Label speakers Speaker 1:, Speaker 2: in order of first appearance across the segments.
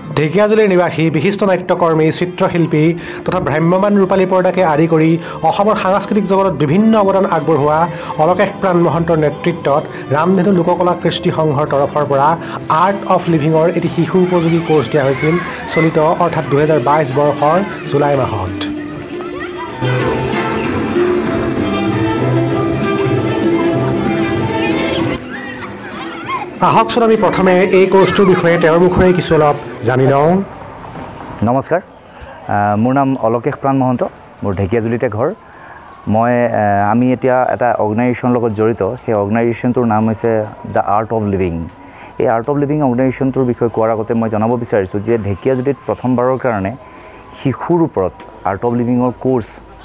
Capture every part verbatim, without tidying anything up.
Speaker 1: ঢেকিয়াজুলিৰ নিবাসী বিশিষ্ট নাট্যকৰ্মী চিত্ৰশিল্পী তথা ভ্ৰাম্যমান ৰূপালী পৰ্দাকে আদি কৰি অসমৰ সাংস্কৃতিক জগতত বিভিন্ন অৱদান আগবঢ়োৱা অলকেশ প্ৰাণ মহন্তৰ নেতৃত্বত ৰামধেনু লোককলা কৃষ্টি সংঘৰ তৰফৰ পৰা আৰ্ট অফ লিভিঙৰ এটি শিশু উপযোগী কোৰ্চ দিয়া হৈছিল চলিত অৰ্থাৎ দুহেজাৰ বাইছ বৰ্ষৰ জুলাই মাহত। আহকচোন আমি প্ৰথমে এই কোৰ্চটোৰ বিষয়ে তেওঁৰ মুখেৰে কিছু অলপ জানি লওঁ।
Speaker 2: নমস্কাৰ, মোৰ নাম অলকেশ প্ৰাণ মহন্ত, মোৰ ঢেকিয়াজুলিতে ঘৰ। মই আমি এতিয়া এটা অৰ্গেনাইজেশ্যনৰ লগত জড়িত। সেই অৰ্গেনাইজেশ্যনটোৰ নাম হৈছে দ্য আৰ্ট অফ লিভিং। এই আৰ্ট অফ লিভিং অৰ্গেনাইজেশ্যনটোৰ বিষয়ে কোৱাৰ আগতে মই জনাব বিচাৰিছোঁ যে ঢেকিয়াজুলিত প্ৰথমবাৰৰ কাৰণে শিশুৰ ওপৰত আৰ্ট অফ লিভিঙৰ কোৰ্চ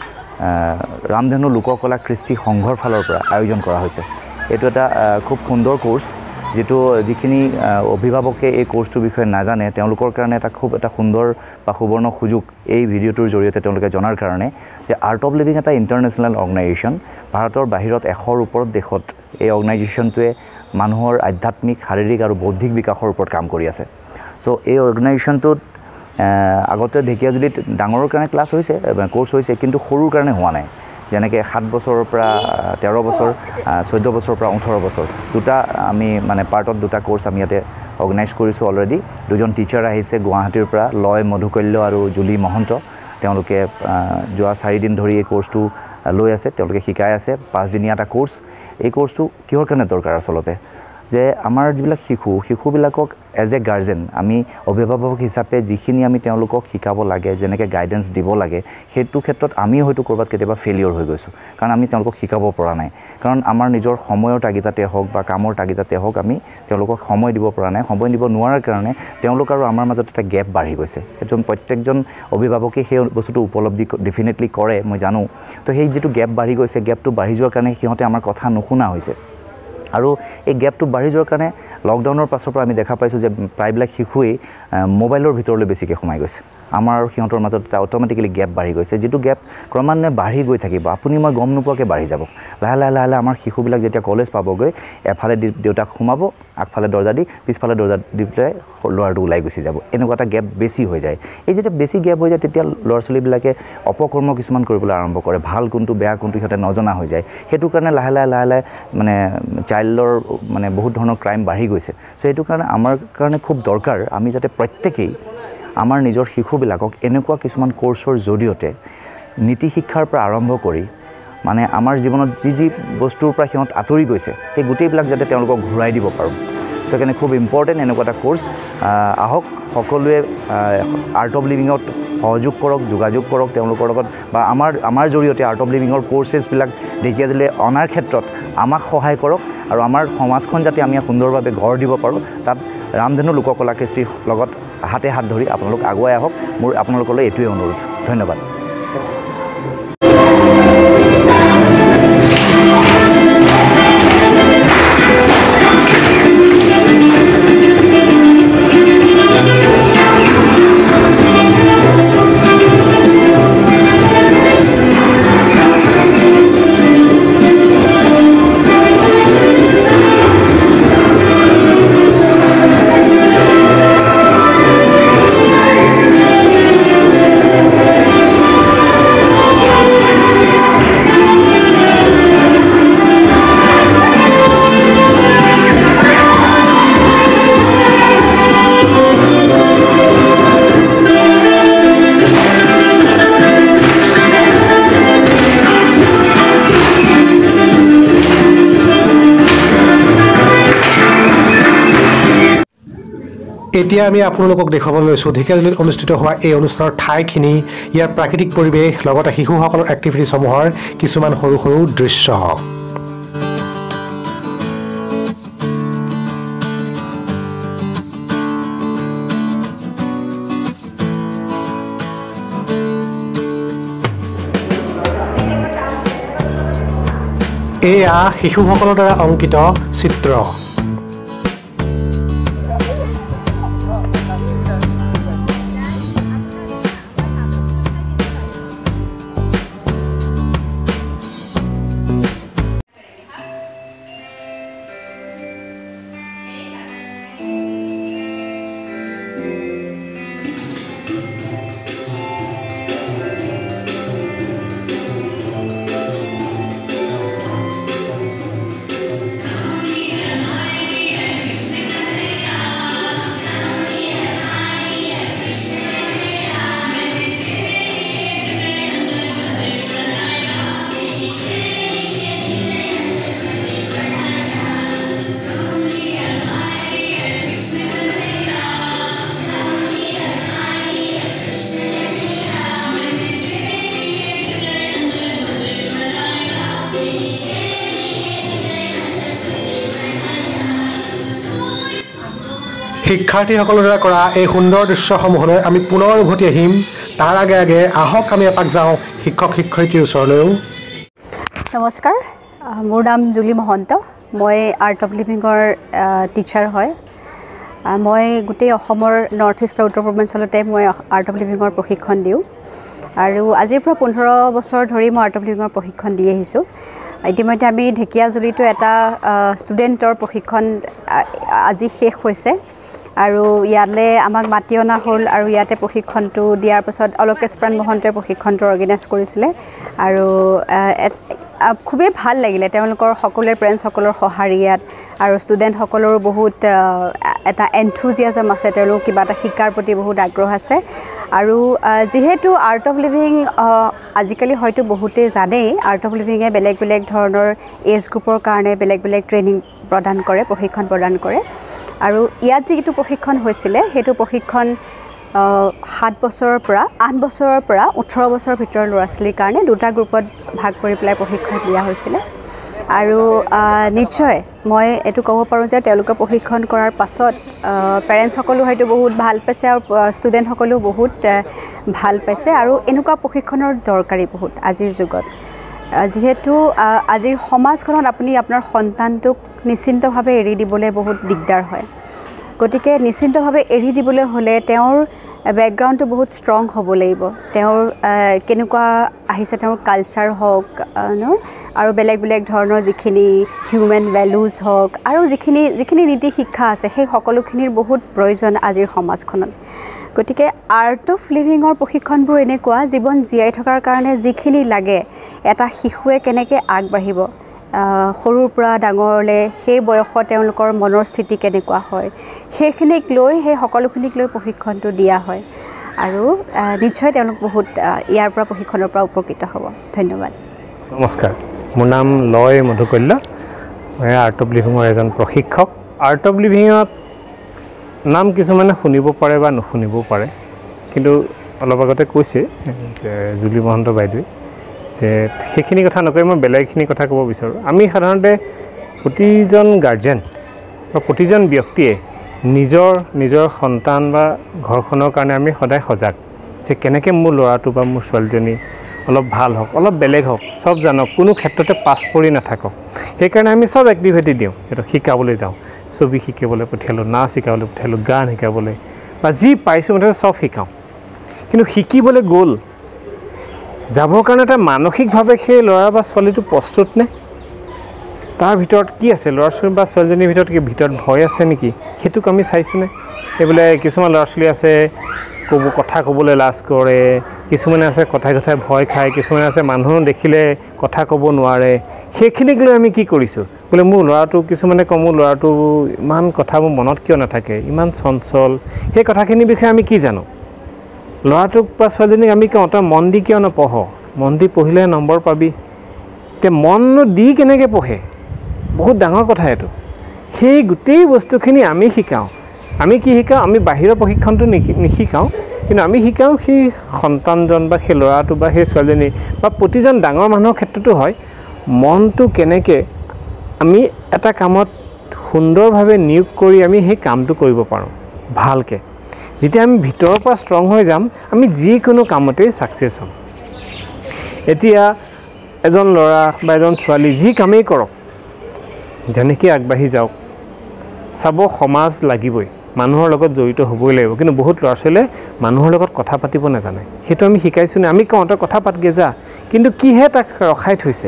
Speaker 2: ৰামধেনু লোককলা কৃষ্টি সংঘৰ ফালৰ পৰা আয়োজন কৰা হৈছে। এইটো এটা খুব সুন্দৰ কোৰ্চ, যিটো যিখিনি অভিভাৱকে এই কোৰ্চটোৰ বিষয়ে নাজানে তেওঁলোকৰ কাৰণে এটা খুব এটা সুন্দৰ বা সুবৰ্ণ সুযোগ এই ভিডিঅ'টোৰ জৰিয়তে তেওঁলোকে জনাৰ কাৰণে যে আৰ্ট অফ লিভিং এটা ইণ্টাৰনেশ্যনেল অৰ্গেনাইজেশ্যন। ভাৰতৰ বাহিৰত এশৰ ওপৰত দেশত এই অৰ্গেনাইজেশ্যনটোৱে মানুহৰ আধ্যাত্মিক, শাৰীৰিক আৰু বৌদ্ধিক বিকাশৰ ওপৰত কাম কৰি আছে। চ' এই অৰ্গেনাইজেশ্যনটোত আগতে ঢেকিয়াজুলিত ডাঙৰৰ কাৰণে ক্লাছ হৈছে, কোৰ্চ হৈছে, কিন্তু সৰুৰ কাৰণে হোৱা নাই। যেনেকৈ সাত বছৰৰ পৰা তেৰ বছৰ, চৈধ্য বছৰৰ পৰা ওঠৰ বছৰ দুটা আমি মানে পাৰ্টত দুটা কোৰ্চ আমি ইয়াতে অৰ্গেনাইজ কৰিছোঁ অলৰেডি। দুজন টিচাৰ আহিছে গুৱাহাটীৰ পৰা, লয় মধুকল্য আৰু জুলি মহন্ত। তেওঁলোকে যোৱা চাৰিদিন ধৰি এই কোৰ্চটো লৈ আছে, তেওঁলোকে শিকাই আছে। পাঁচদিনীয়া এটা কোৰ্চ। এই কোৰ্চটো কিহৰ কাৰণে দৰকাৰ আচলতে, যে আমাৰ যিবিলাক শিশু শিশুবিলাকক এজ এ গাৰ্জেন আমি অভিভাৱক হিচাপে যিখিনি আমি তেওঁলোকক শিকাব লাগে, যেনেকৈ গাইডেঞ্চ দিব লাগে, সেইটো ক্ষেত্ৰত আমি হয়তো ক'ৰবাত কেতিয়াবা ফেইলিয়ৰ হৈ গৈছোঁ, কাৰণ আমি তেওঁলোকক শিকাব পৰা নাই। কাৰণ আমাৰ নিজৰ সময়ৰ তাগিদাতে হওক বা কামৰ তাগিদাতে হওক আমি তেওঁলোকক সময় দিব পৰা নাই। সময় দিব নোৱাৰাৰ কাৰণে তেওঁলোক আৰু আমাৰ মাজত এটা গেপ বাঢ়ি গৈছে। এজন প্ৰত্যেকজন অভিভাৱকে সেই বস্তুটো উপলব্ধি ডেফিনেটলি কৰে, মই জানো। তো সেই যিটো গেপ বাঢ়ি গৈছে, গেপটো বাঢ়ি যোৱাৰ কাৰণে সিহঁতে আমাৰ কথা নুশুনা হৈছে। আৰু এই গেপটো বাঢ়ি যোৱাৰ কাৰণে লকডাউনৰ পাছৰ পৰা আমি দেখা পাইছোঁ যে প্ৰায়বিলাক শিশুৱেই মোবাইলৰ ভিতৰলৈ বেছিকৈ সোমাই গৈছে। আমাৰ আৰু সিহঁতৰ মাজত এটা অট'মেটিকেলি গেপ বাঢ়ি গৈছে, যিটো গেপ ক্ৰমান্বয়ে বাঢ়ি গৈ থাকিব। আপুনি মই গম নোপোৱাকৈ বাঢ়ি যাব। লাহে লাহে লাহে লাহে আমাৰ শিশুবিলাক যেতিয়া কলেজ পাবগৈ, এফালে দি দেউতাক সোমাব, আগফালে দৰ্জা দি, পিছফালে দৰ্জা দি পেলাই ল'ৰাটো ওলাই গুচি যাব। এনেকুৱা এটা গেপ বেছি হৈ যায়। এই যেতিয়া বেছি গেপ হৈ যায়, তেতিয়া ল'ৰা ছোৱালীবিলাকে অপকৰ্ম কিছুমান কৰিবলৈ আৰম্ভ কৰে। ভাল কোনটো, বেয়া কোনটো সিহঁতে নজনা হৈ যায়। সেইটো কাৰণে লাহে লাহে লাহে লাহে মানে চাইল্ডৰ মানে বহুত ধৰণৰ ক্ৰাইম বাঢ়ি গৈছে। চ' সেইটো কাৰণে আমাৰ কাৰণে খুব দৰকাৰ আমি যাতে প্ৰত্যেকেই আমাৰ নিজৰ শিশুবিলাকক এনেকুৱা কিছুমান কোৰ্চৰ জৰিয়তে নীতি শিক্ষাৰ পৰা আৰম্ভ কৰি মানে আমাৰ জীৱনত যি যি বস্তুৰ পৰা সিহঁত আঁতৰি গৈছে, সেই গোটেইবিলাক যাতে তেওঁলোকক ঘূৰাই দিব পাৰোঁ। সেইকাৰণে খুব ইম্পৰ্টেণ্ট এনেকুৱা এটা কোৰ্চ। আহক সকলোৱে আৰ্ট অফ লিভিঙত সহযোগ কৰক, যোগাযোগ কৰক তেওঁলোকৰ লগত, বা আমাৰ আমাৰ জৰিয়তে আৰ্ট অফ লিভিঙৰ কোৰ্চেছবিলাক ঢেকিয়াজুলিলৈ অনাৰ ক্ষেত্ৰত আমাক সহায় কৰক। আৰু আমাৰ সমাজখন যাতে আমি সুন্দৰভাৱে গঢ় দিব পাৰোঁ, তাত ৰামধেনু লোককলা কৃষ্টিৰ লগত হাতে হাত ধৰি আপোনালোক আগুৱাই আহক। মোৰ আপোনালোকলৈ এইটোৱে অনুৰোধ। ধন্যবাদ।
Speaker 1: এতিয়া আমি আপোনালোকক দেখুৱাবলৈ লৈছোঁ ঢেকিয়াজুলিত অনুষ্ঠিত হোৱা এই অনুষ্ঠানৰ ঠাইখিনি, ইয়াৰ প্ৰাকৃতিক পৰিৱেশ, লগতে শিশুসকলৰ এক্টিভিটিসমূহৰ কিছুমান সৰু সৰু দৃশ্য। এয়া শিশুসকলৰ দ্বাৰা অংকিত চিত্ৰ। শিক্ষাৰ্থীসকলৰ দ্বাৰা কৰা এই সুন্দৰ দৃশ্যসমূহলৈ আমি পুনৰ উভতি আহিম তাৰ আগে আগে আহক আমি এপাক যাওঁ শিক্ষক শিক্ষয়িত্ৰীৰ ওচৰলৈও
Speaker 3: নমস্কাৰ মোৰ নাম জুলি মহন্ত মই আৰ্ট অফ লিভিঙৰ টিচাৰ হয় মই গোটেই অসমৰ নৰ্থ ইষ্টৰ উত্তৰ পূৰ্বাঞ্চলতে মই আৰ্ট অফ লিভিঙৰ প্ৰশিক্ষণ দিওঁ আৰু আজিৰ পৰা পোন্ধৰ বছৰ ধৰি মই আৰ্ট অফ লিভিঙৰ প্ৰশিক্ষণ দি আহিছোঁ ইতিমধ্যে আমি ঢেকিয়াজুলিতো এটা ষ্টুডেণ্টৰ প্ৰশিক্ষণ আজি শেষ হৈছে আৰু ইয়ালে আমাক মাতি অনা হ'ল আৰু ইয়াতে প্ৰশিক্ষণটো দিয়াৰ পাছত অলোকেশ প্ৰাণ মহন্তই প্ৰশিক্ষণটো অৰ্গেনাইজ কৰিছিলে আৰু খুবেই ভাল লাগিলে তেওঁলোকৰ সকলোৰে পেৰেণ্টছসকলৰ সঁহাৰিয়াত আৰু ষ্টুডেণ্টসকলৰো বহুত এটা এনথুজিয়াজম আছে তেওঁলোক কিবা এটা শিকাৰ প্ৰতি বহুত আগ্ৰহ আছে আৰু যিহেতু আৰ্ট অফ লিভিং আজিকালি হয়তো বহুতেই জানেই আৰ্ট অফ লিভিঙে বেলেগ বেলেগ ধৰণৰ এজ গ্ৰুপৰ কাৰণে বেলেগ বেলেগ ট্ৰেইনিং প্ৰদান কৰে প্ৰশিক্ষণ প্ৰদান কৰে আৰু ইয়াত যিটো প্ৰশিক্ষণ হৈছিলে সেইটো প্ৰশিক্ষণ সাত বছৰৰ পৰা আঠ বছৰৰ পৰা ওঠৰ বছৰৰ ভিতৰৰ ল'ৰা ছোৱালীৰ কাৰণে দুটা গ্ৰুপত ভাগ কৰি পেলাই প্ৰশিক্ষণ দিয়া হৈছিলে আৰু নিশ্চয় মই এইটো ক'ব পাৰোঁ যে তেওঁলোকে প্ৰশিক্ষণ কৰাৰ পাছত পেৰেণ্টছসকলো হয়তো বহুত ভাল পাইছে আৰু ষ্টুডেণ্টসকলেও বহুত ভাল পাইছে আৰু এনেকুৱা প্ৰশিক্ষণৰ দৰকাৰী বহুত আজিৰ যুগত যিহেতু আজিৰ সমাজখনত আপুনি আপোনাৰ সন্তানটোক নিশ্চিন্তভাৱে এৰি দিবলৈ বহুত দিগদাৰ হয় গতিকে নিশ্চিন্তভাৱে এৰি দিবলৈ হ'লে তেওঁৰ বেকগ্ৰাউণ্ডটো বহুত ষ্ট্ৰং হ'ব লাগিব তেওঁৰ কেনেকুৱা আহিছে তেওঁৰ কালচাৰ হওক ন আৰু বেলেগ বেলেগ ধৰণৰ যিখিনি হিউমেন ভেলুজ হওক আৰু যিখিনি যিখিনি নীতি শিক্ষা আছে সেই সকলোখিনিৰ বহুত প্ৰয়োজন আজিৰ সমাজখনত গতিকে আৰ্ট অফ লিভিঙৰ প্ৰশিক্ষণবোৰ এনেকুৱা জীৱন জীয়াই থকাৰ কাৰণে যিখিনি লাগে এটা শিশুৱে কেনেকৈ আগবাঢ়িব সৰুৰ পৰা ডাঙৰলৈ সেই বয়সত তেওঁলোকৰ মনৰ স্থিতি কেনেকুৱা হয় সেইখিনিক লৈ সেই সকলোখিনিক লৈ প্ৰশিক্ষণটো দিয়া হয় আৰু নিশ্চয় তেওঁলোক বহুত ইয়াৰ পৰা প্ৰশিক্ষণৰ পৰা উপকৃত হ'ব ধন্যবাদ
Speaker 4: নমস্কাৰ মোৰ নাম লয় মধুকল্য মই আৰ্ট অফ লিভিঙৰ এজন প্ৰশিক্ষক আৰ্ট অফ লিভিঙত নাম কিছুমানে শুনিব পাৰে বা নুশুনিবও পাৰে কিন্তু অলপ আগতে কৈছে যে জুলি মহন্ত বাইদেৱে যে সেইখিনি কথা নকয় মই বেলেগখিনি কথা ক'ব বিচাৰোঁ আমি সাধাৰণতে প্ৰতিজন গাৰ্জেন বা প্ৰতিজন ব্যক্তিয়ে নিজৰ নিজৰ সন্তান বা ঘৰখনৰ কাৰণে আমি সদায় সজাগ যে কেনেকৈ মোৰ ল'ৰাটো বা মোৰ ছোৱালীজনী অলপ ভাল হওক অলপ বেলেগ হওক চব জানক কোনো ক্ষেত্ৰতে পাছ পৰি নাথাকক সেইকাৰণে আমি চব এক্টিভিটি দিওঁ সিহঁতক শিকাবলৈ যাওঁ ছবি শিকিবলৈ পঠিয়ালোঁ নাচ শিকাবলৈ পঠিয়ালোঁ গান শিকাবলৈ বা যি পাইছোঁ মুঠতে চব শিকাওঁ কিন্তু শিকিবলৈ গ'ল যাবৰ কাৰণে এটা মানসিকভাৱে সেই ল'ৰা বা ছোৱালীটো প্ৰস্তুত নে তাৰ ভিতৰত কি আছে ল'ৰা ছোৱালী বা ছোৱালীজনীৰ ভিতৰত কি ভিতৰত ভয় আছে নেকি সেইটোক আমি চাইছোঁনে এইবোলে কিছুমান ল'ৰা ছোৱালী আছে ক'ব কথা ক'বলৈ লাজ কৰে কিছুমানে আছে কথাই কথাই ভয় খায় কিছুমানে আছে মানুহ দেখিলে কথা ক'ব নোৱাৰে সেইখিনিক লৈ আমি কি কৰিছোঁ বোলে মোৰ ল'ৰাটো কিছুমানে কওঁ মোৰ ল'ৰাটো ইমান কথাবোৰ মনত কিয় নাথাকে ইমান চঞ্চল সেই কথাখিনিৰ বিষয়ে আমি কি জানো ল'ৰাটোক বা ছোৱালীজনীক আমি কওঁ তই মন দি কিয় নপঢ় মন দি পঢ়িলে নম্বৰ পাবি তে মন দি কেনেকৈ পঢ়ে বহুত ডাঙৰ কথা এইটো সেই গোটেই বস্তুখিনি আমি শিকাওঁ আমি কি শিকাওঁ আমি বাহিৰৰ প্ৰশিক্ষণটো নিশিকাওঁ কিন্তু আমি শিকাওঁ সেই সন্তানজন বা সেই ল'ৰাটো বা সেই ছোৱালীজনী বা প্ৰতিজন ডাঙৰ মানুহৰ ক্ষেত্ৰতো হয় মনটো কেনেকৈ আমি এটা কামত সুন্দৰভাৱে নিয়োগ কৰি আমি সেই কামটো কৰিব পাৰোঁ ভালকৈ যেতিয়া আমি ভিতৰৰ পৰা ষ্ট্ৰং হৈ যাম আমি যিকোনো কামতেই ছাকচেছ হ'ম এতিয়া এজন ল'ৰা বা এজন ছোৱালী যি কামেই কৰক যেনেকৈ আগবাঢ়ি যাওক চাব সমাজ লাগিবই মানুহৰ লগত জড়িত হ'বই লাগিব কিন্তু বহুত ল'ৰা ছোৱালীয়ে মানুহৰ লগত কথা পাতিব নাজানে সেইটো আমি শিকাইছোঁ নে আমি কওঁ তই কথা পাতগে যা কিন্তু কিহে তাক ৰখাই থৈছে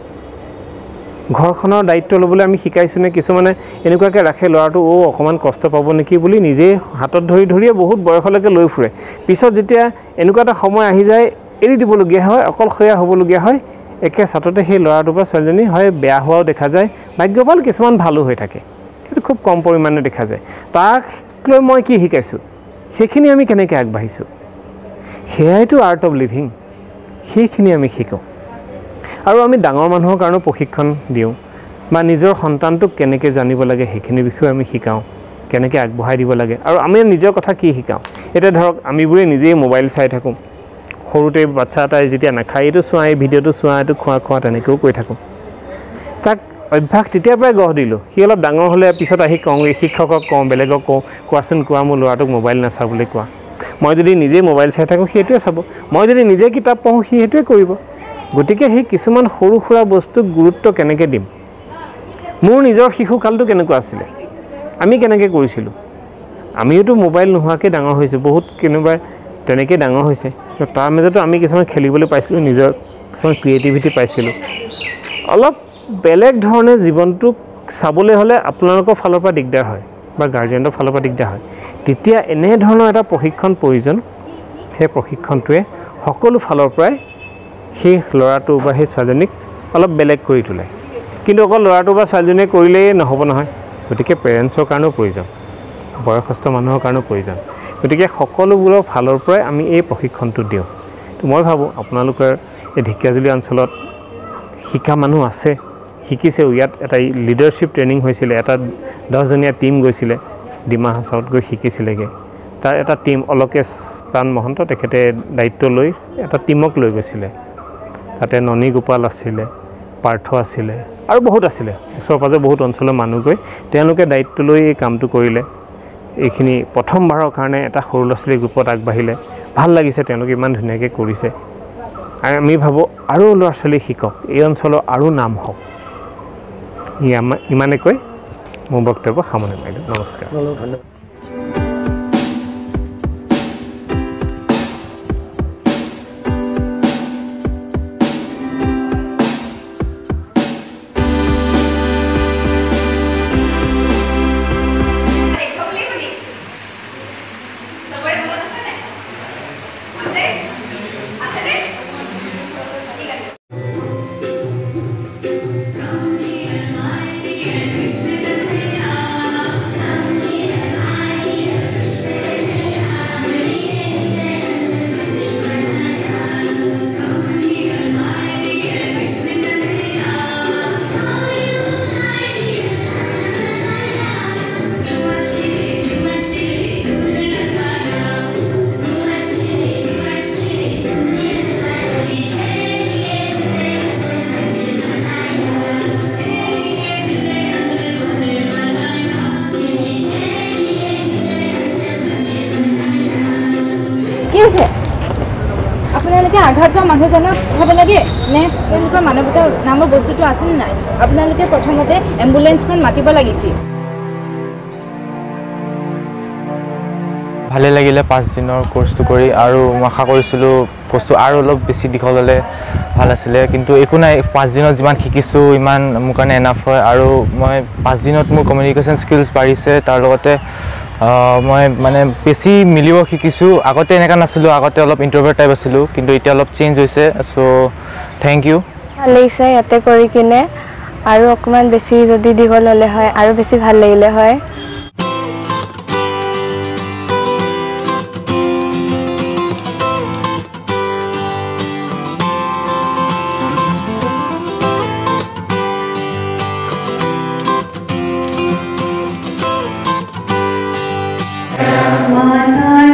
Speaker 4: ঘৰখনৰ দায়িত্ব ল'বলৈ আমি শিকাইছোঁ নে কিছুমানে এনেকুৱাকৈ ৰাখে ল'ৰাটো অ' অকণমান কষ্ট পাব নেকি বুলি নিজেই হাতত ধৰি ধৰিয়ে বহুত বয়সলৈকে লৈ ফুৰে পিছত যেতিয়া এনেকুৱা এটা সময় আহি যায় এৰি দিবলগীয়া হয় অকলশৰীয়া হ'বলগীয়া হয় একে ছাততে সেই ল'ৰাটো বা ছোৱালীজনী হয় বেয়া হোৱাও দেখা যায় ভাগ্যৱান কিছুমান ভালো হৈ থাকে সেইটো খুব কম পৰিমাণে দেখা যায় তাক লৈ মই কি শিকাইছোঁ সেইখিনি আমি কেনেকৈ আগবাঢ়িছোঁ সেয়াইতো আৰ্ট অফ লিভিং সেইখিনি আমি শিকোঁ আৰু আমি ডাঙৰ মানুহৰ কাৰণেও প্ৰশিক্ষণ দিওঁ বা নিজৰ সন্তানটোক কেনেকৈ জানিব লাগে সেইখিনি বিষয়ে আমি শিকাওঁ কেনেকৈ আগবঢ়াই দিব লাগে আৰু আমি নিজৰ কথা কি শিকাওঁ এতিয়া ধৰক আমিবোৰে নিজেই মোবাইল চাই থাকোঁ সৰুতে বাচ্চা এটাই যেতিয়া নাখায় এইটো চোৱা এই ভিডিঅ'টো চোৱা এইটো খোৱা খোৱা তেনেকৈও কৈ থাকোঁ তাক অভ্যাস তেতিয়াৰ পৰাই গঢ় দিলোঁ সি অলপ ডাঙৰ হ'লে পিছত আহি কওঁ শিক্ষকক কওঁ বেলেগক কওঁ কোৱাচোন কোৱা মোৰ ল'ৰাটোক মোবাইল নাচাবলৈ কোৱা মই যদি নিজে মোবাইল চাই থাকোঁ সেইটোৱে চাব মই যদি নিজে কিতাপ পঢ়োঁ সি সেইটোৱে কৰিব গতিকে সেই কিছুমান সৰু সুৰা বস্তুক গুৰুত্ব কেনেকৈ দিম মোৰ নিজৰ শিশুকালটো কেনেকুৱা আছিলে আমি কেনেকৈ কৰিছিলোঁ আমিওতো মোবাইল নোহোৱাকৈ ডাঙৰ হৈছোঁ বহুত কোনোবাই তেনেকৈ ডাঙৰ হৈছে তাৰ মাজতো আমি কিছুমান খেলিবলৈ পাইছিলোঁ নিজৰ কিছুমান ক্ৰিয়েটিভিটি পাইছিলোঁ অলপ বেলেগ ধৰণে জীৱনটোক চাবলৈ হ'লে আপোনালোকৰ ফালৰ পৰা দিগদাৰ হয় বা গাৰ্জেনৰ ফালৰ পৰা দিগদাৰ হয় তেতিয়া এনেধৰণৰ এটা প্ৰশিক্ষণ প্ৰয়োজন সেই প্ৰশিক্ষণটোৱে সকলো ফালৰ পৰাই সেই ল'ৰাটো বা সেই ছোৱালীজনীক অলপ বেলেগ কৰি তোলে কিন্তু অকল ল'ৰাটো বা ছোৱালীজনীয়ে কৰিলেই নহ'ব নহয় গতিকে পেৰেণ্টছৰ কাৰণেও প্ৰয়োজন বয়সস্থ মানুহৰ কাৰণেও প্ৰয়োজন গতিকে সকলোবোৰৰ ফালৰ পৰাই আমি এই প্ৰশিক্ষণটো দিওঁ তো মই ভাবোঁ আপোনালোকৰ এই ঢেকিয়াজুলি অঞ্চলত শিকা মানুহ আছে শিকিছে ইয়াত এটা লিডাৰশ্বিপ ট্ৰেইনিং হৈছিলে এটা দহজনীয়া টীম গৈছিলে ডিমা হাছাওত গৈ শিকিছিলেগৈ তাৰ এটা টীম অলোকেশ প্ৰাণ মহন্ত তেখেতে দায়িত্ব লৈ এটা টীমক লৈ গৈছিলে তাতে ননী গোপাল আছিলে পাৰ্থ আছিলে আৰু বহুত আছিলে ওচৰ পাজৰে বহুত অঞ্চলৰ মানুহ গৈ তেওঁলোকে দায়িত্ব লৈ এই কামটো কৰিলে এইখিনি প্ৰথমবাৰৰ কাৰণে এটা সৰু ল'ৰা ছোৱালীৰ গ্ৰুপত আগবাঢ়িলে ভাল লাগিছে তেওঁলোকে ইমান ধুনীয়াকৈ কৰিছে আৰু আমি ভাবোঁ আৰু ল'ৰা ছোৱালী শিকক এই অঞ্চলৰ আৰু নাম হওক ইমানে কৈ মোৰ বক্তব্য সামৰণি মাৰিলোঁ নমস্কাৰ
Speaker 1: ধন্যবাদ
Speaker 5: আপোনালোকে আঘাত হোৱা মানুহজনক হ'ব লাগে নে তেওঁলোকৰ মানৱতা নামৰ বস্তুটো আছে নে নাই আপোনালোকে প্ৰথমতে এম্বুলেন্সখন মাতিব লাগিছিল
Speaker 6: ভালে লাগিলে পাঁচ দিনৰ কোৰ্সটো কৰি আৰু মই আশা কৰিছিলোঁ কোৰ্সটো আৰু অলপ বেছি দীঘল হ'লে ভাল আছিলে কিন্তু একো নাই পাঁচ দিনত যিমান শিকিছোঁ ইমান মোৰ কাৰণে এনাফ হয় আৰু মই পাঁচ দিনত মোৰ কমিউনিকেশ্যন স্কিলছ বাঢ়িছে তাৰ লগতে মই মানে বেছি মিলিব শিকিছোঁ আগতে এনেকুৱা নাছিলোঁ আগতে অলপ ইণ্ট্ৰভাৰ্ট টাইপ আছিলোঁ কিন্তু এতিয়া অলপ চেঞ্জ হৈছে চ' থেংক ইউ
Speaker 7: ভাল লাগিছে ইয়াতে কৰি কিনে আৰু অকণমান বেছি যদি দীঘল হ'লে হয় আৰু বেছি ভাল লাগিলে হয়
Speaker 8: Mata